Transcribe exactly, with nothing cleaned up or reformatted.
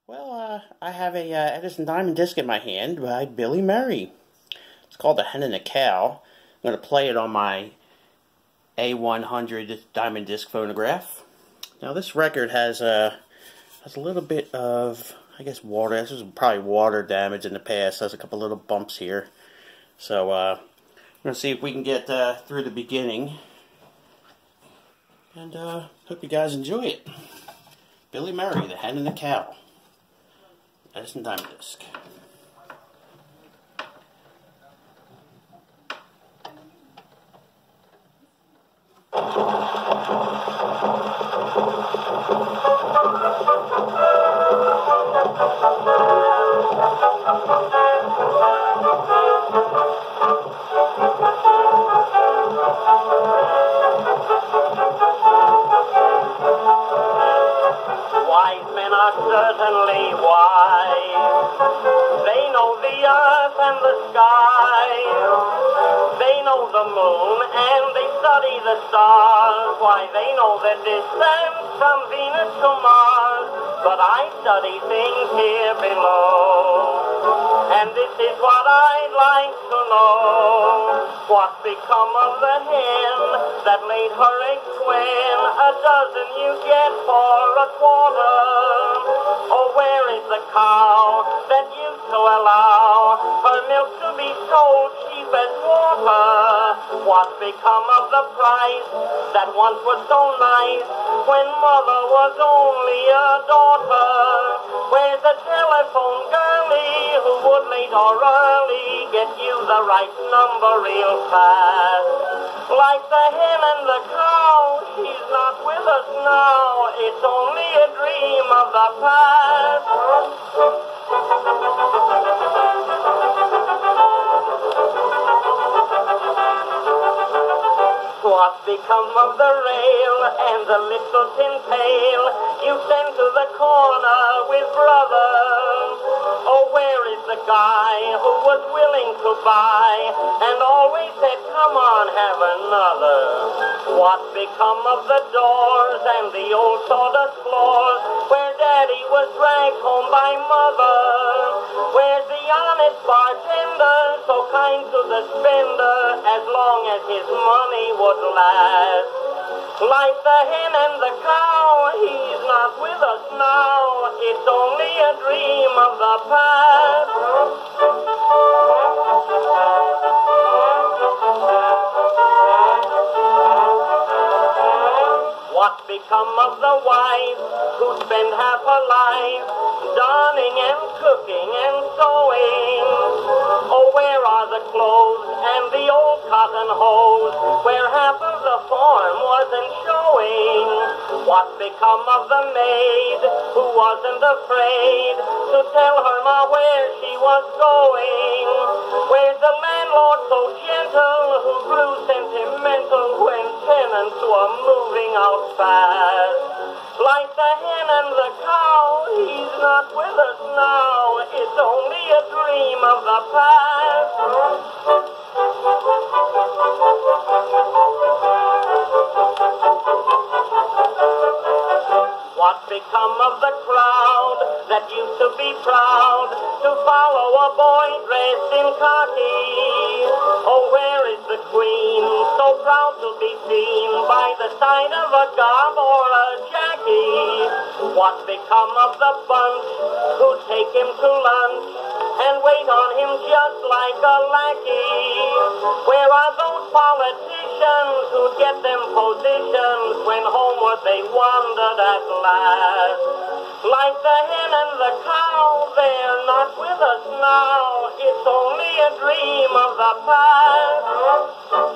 Well, uh, I have a uh, Edison Diamond Disc in my hand by Billy Murray. It's called The Hen and the Cow. I'm going to play it on my A one hundred Diamond Disc phonograph. Now, this record has, uh, has a little bit of, I guess, water. This was probably water damage in the past. Has a couple little bumps here. So, uh, I'm going to see if we can get uh, through the beginning. And uh, hope you guys enjoy it. Billy Murray, The Hen and the Cow. Edison Diamond Disc. Wise men are certainly wise. They know the earth and the sky. They know the moon and they study the stars. Why, they know the distance from Venus to Mars. But I study things here below. And this is what I'd like to know. What become of the hen that laid her eggs when a dozen you get for a quarter? Or where is the cow that used to allow her milk to be sold cheap as water? What become of the price that once was so nice when mother was only a daughter? Where's the telephone girlie who would late or early get you the right number real fast? Like the hen and the cow, she's not with us now. It's only a dream of the past. What's become of the rail and the little tin pail you sent to the corner with brother? Oh, where is the guy who was willing to buy and always said, come on, have another? What's become of the doors and the old sawdust floors where daddy was dragged home by mother? Where's the honest bartender so kind to the spender as long as his money would last? Like the hen and the cow, he's not with us now. It's only a dream of the past. What's become of the wife who spent half her life darning and cooking and sewing? Oh, where are the clothes and the old cotton hose where half of the form wasn't showing? What's become of the maid who wasn't afraid to tell her ma where she was going? Where's the landlord so gentle who grew sentimental when tenants were moving out fast? Like the hen and the cow, he's not with us now. It's only a dream of the past. What's become of the crowd that used to be proud to follow a boy dressed in khaki? Oh, where is the queen so proud to be seen by the side of a gob or a jackie? What's become of the bunch who take him to lunch and wait on him just like a lackey? Where are those politicians who get them positions when homeward they wandered at last? Like the hen and the cow, they're not with us now. It's only a dream of the past.